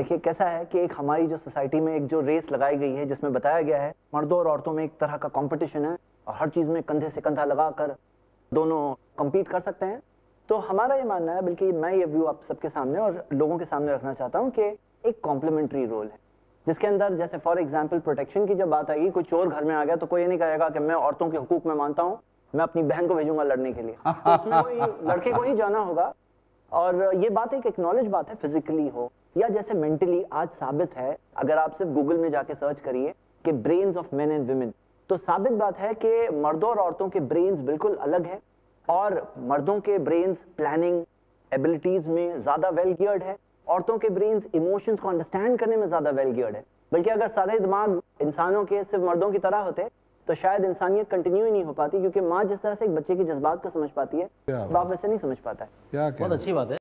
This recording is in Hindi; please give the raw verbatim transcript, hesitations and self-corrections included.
देखिए कैसा है कि एक हमारी जो सोसाइटी में एक जो रेस लगाई गई है जिसमें बताया गया है मर्दों और औरतों में एक तरह का कंपटीशन है और हर चीज में कंधे से कंधा लगाकर दोनों compete कर सकते हैं। तो हमारा ये मानना है, बल्कि मैं ये व्यू आप सबके सामने और लोगों के सामने रखना चाहता हूँ कि एक कॉम्प्लीमेंट्री रोल है जिसके अंदर जैसे फॉर एग्जाम्पल प्रोटेक्शन की जब बात आएगी, कोई चोर घर में आ गया तो कोई ये नहीं कहेगा कि मैं औरतों के हुकूक में मानता हूँ, मैं अपनी बहन को भेजूंगा लड़ने के लिए। तो उसमें कोई लड़के को ही जाना होगा। और ये बात एक एक्नॉलेज बात है, फिजिकली हो या जैसे मेंटली। आज साबित है, अगर आप सिर्फ गूगल में जाके सर्च करिए कि brains of men and women, तो साबित बात है कि मर्दों और औरतों के ब्रेन्स बिल्कुल अलग है और मर्दों के ब्रेन्स प्लानिंग एबिलिटीज में ज्यादा वेल गियर्ड है, औरतों के ब्रेन्स इमोशंस को अंडरस्टैंड करने में ज्यादा वेल गियर्ड है। बल्कि अगर सारे दिमाग इंसानों के सिर्फ मर्दों की तरह होते तो शायद इंसानियत कंटिन्यू ही नहीं हो पाती, क्योंकि माँ जिस तरह से एक बच्चे के जज्बात को समझ पाती है बाप वैसे नहीं समझ पाता है। क्या बहुत अच्छी बात है।